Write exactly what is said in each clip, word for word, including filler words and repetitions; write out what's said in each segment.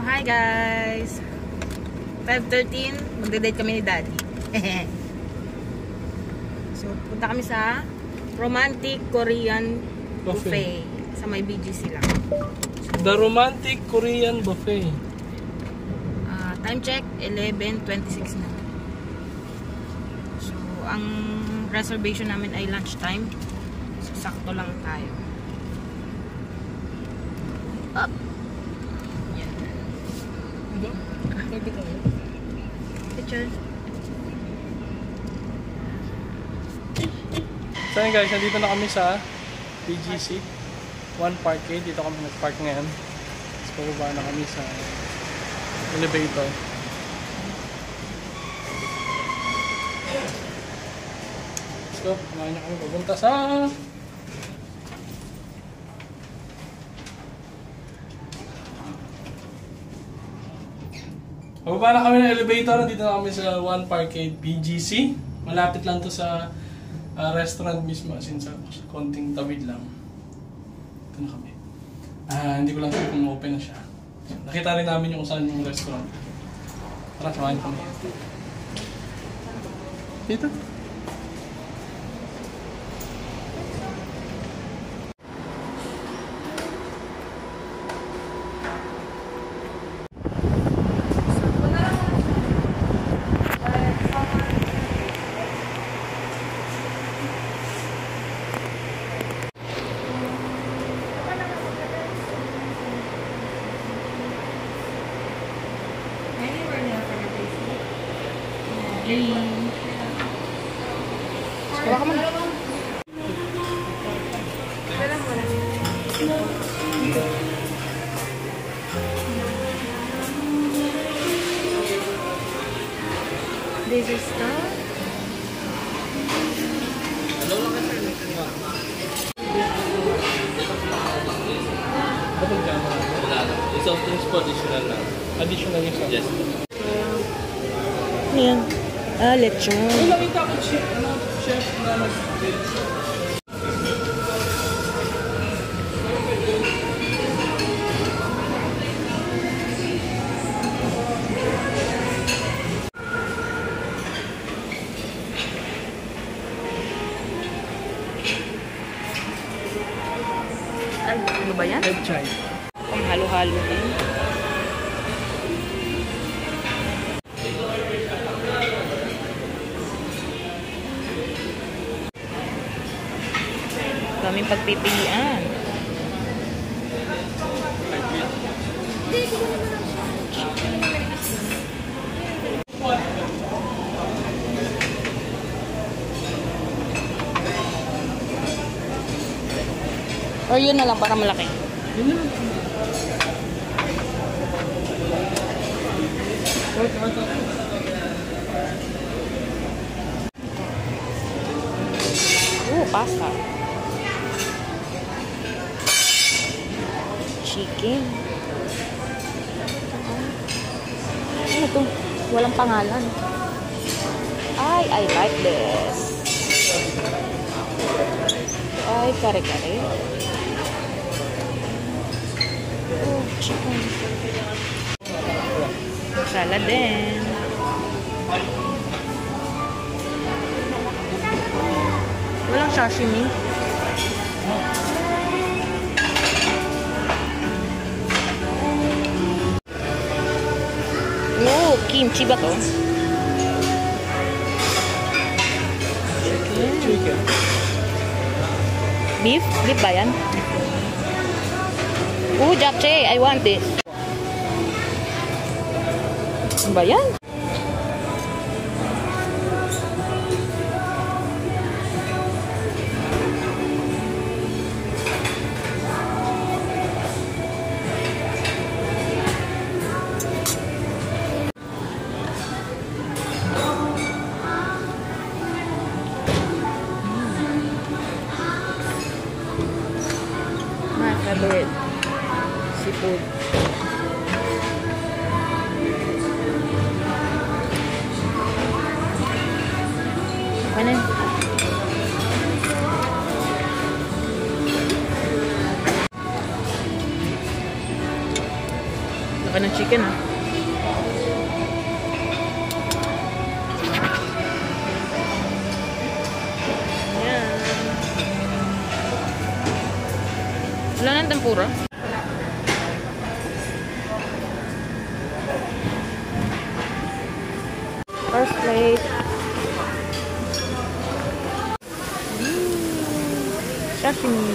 hi guys! five thirteen, magde-date kami ni Daddy. So, punta kami sa Romantic Korean Buffet. Buffet. Sa may B G C lang. So, The Romantic Korean Buffet. Uh, time check, eleven twenty-six na. So, ang reservation namin ay lunchtime. So, sakto lang tayo. Up! Yan. Picture. So yun guys, nandito na kami sa B G C One Parkade. Dito kami nag-park ngayon. Tapos pababa na kami sa elevator. So, kumain na kami papunta sa pababa na kami ng elevator. Nandito na kami sa One Parkade B G C. Malapit lang to sa Uh, restaurant mismo, as in sa konting tawid lang. Ito na kami. Uh, hindi ko lang sure kung open na siya. Nakita rin namin yung saan yung restaurant. Tara, samahan kami. Dito. Kuha ka muna. This is the Isang things po additional na. Additional yung yes. Ayan. Ah, lechon. Kung nakita ko chef, ano, chef na nag-veg. Ay, ano ba yan? Red chai. Pang halo-halo din. Daming pagpipilian. Or yun na lang para malaki. Yun na lang. Oh, pasta. Chicken. Ano to? Walang pangalan. Ay, I like this. Ay, kare-kare. Oh, chicken. Salad din. Walang sashimi. Oh, kimchi ba to? Chicken. Chicken. Beef? Beef ba yan? Oh, japchae. I want this. Ano ba yan? Favorite seafood. Laki ng chicken ah. Yan. Wala nang tempura. First plate. Mm. Sashimi.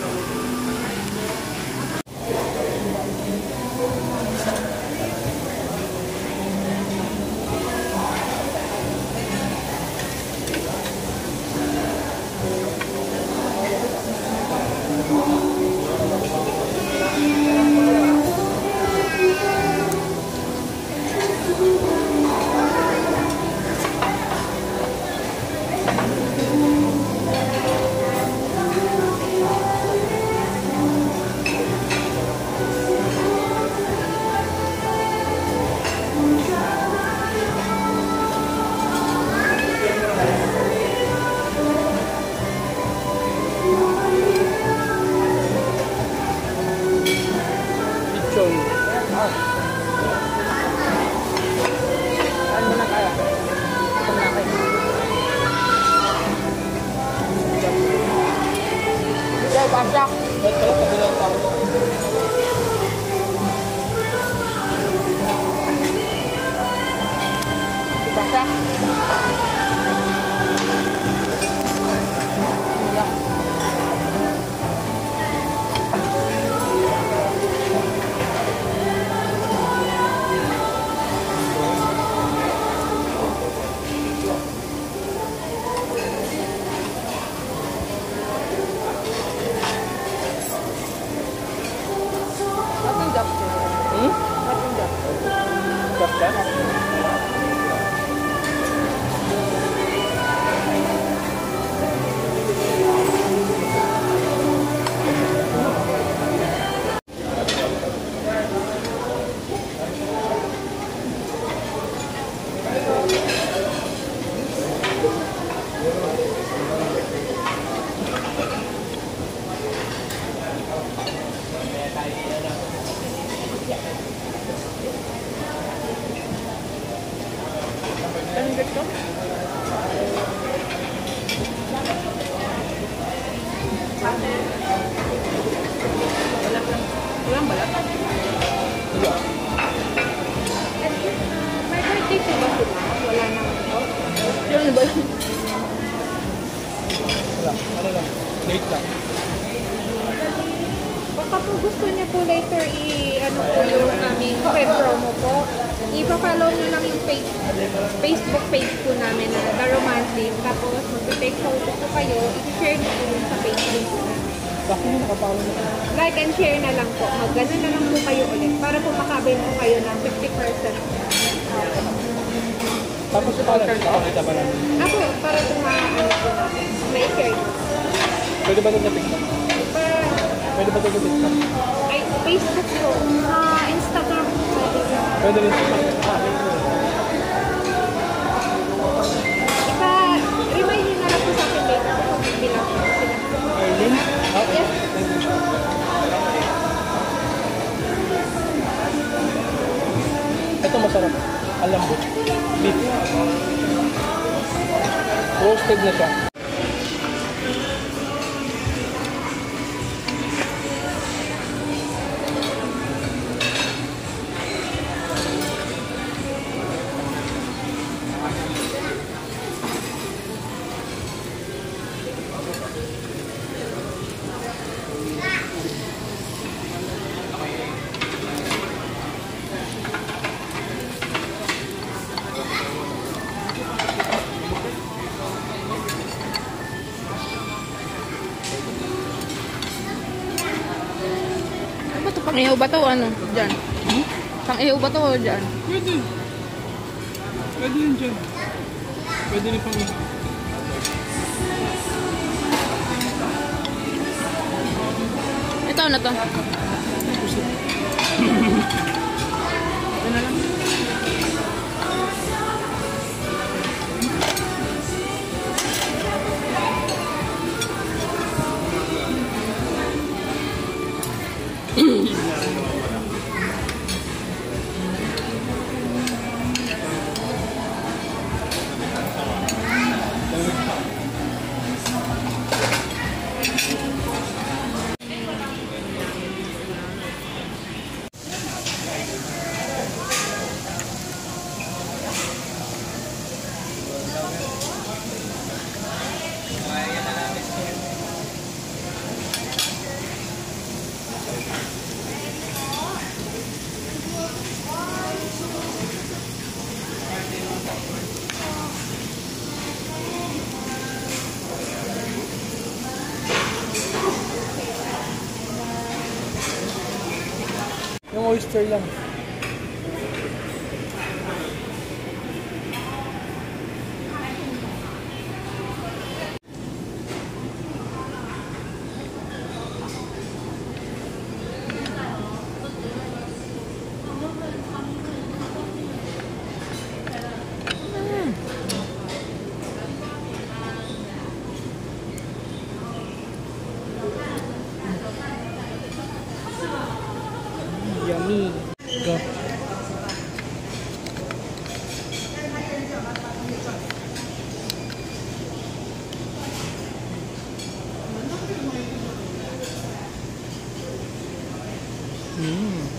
Pasak. Pasak. Walang balat? Wala. May birthday po ba sila? Wala naman po? Yung ba lang? Wala. Ano lang? Late lang. Baka po gusto niya po later i-ano po yung aming web promo po. I-follow niyo lang yung page, Facebook page po namin na The Romantic. Tapos mag-take photo po kayo, i-share niyo po yung sa Facebook po namin. Bakit mo nakapalo na? Like and share na lang po. Mag-gana na lang po kayo ulit para po makabay po kayo ng fifty percent. Tapos pala, nakakita ba namin? Ako, para po ma-ano po namin. May-share niyo. Pwede ba ito na TikTok? Para, Pwede ba ito na TikTok? ay, Facebook po. Uh, Instagram po. Pwede rin TikTok. Ipa-remind niyo na lang po sa akin later kung bilang po sila. Arlene? Okay. Yes. Ito masarap. Alam mo. Beef. Roasted na siya. Pang-ihaw ba to o ano? Diyan. Hmm? Pang-ihaw ba to o diyan? Pwede. Pwede yun dyan. Pwede rin pang-ihaw. Ito na to. Ito na lang. Yung oyster lang. Yummy. Go. Mm.